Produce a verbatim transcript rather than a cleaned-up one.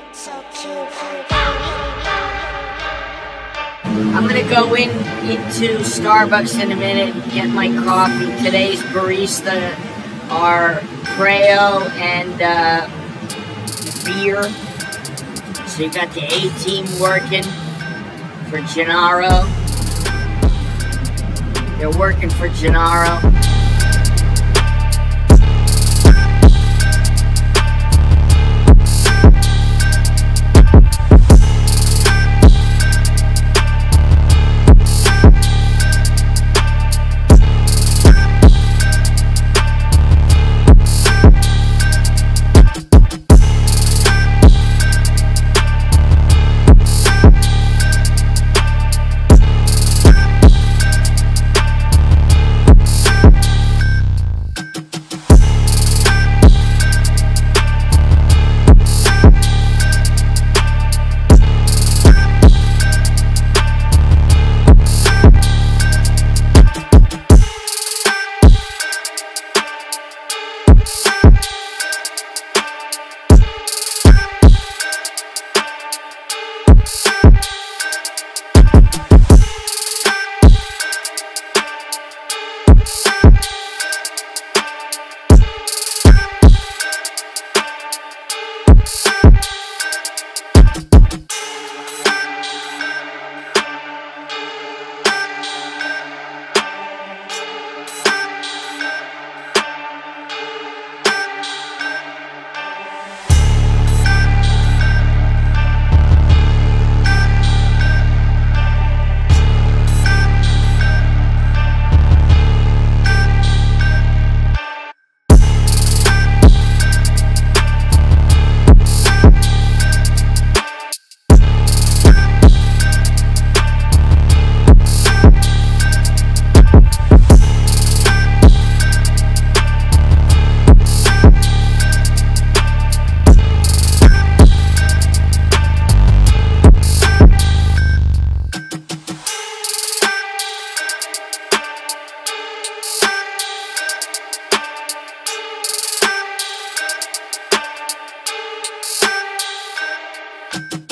I'm gonna go in into Starbucks in a minute and get my coffee. Today's barista are Creo and uh, beer. So you got the A team working for Gennaro. They're working for Gennaro. You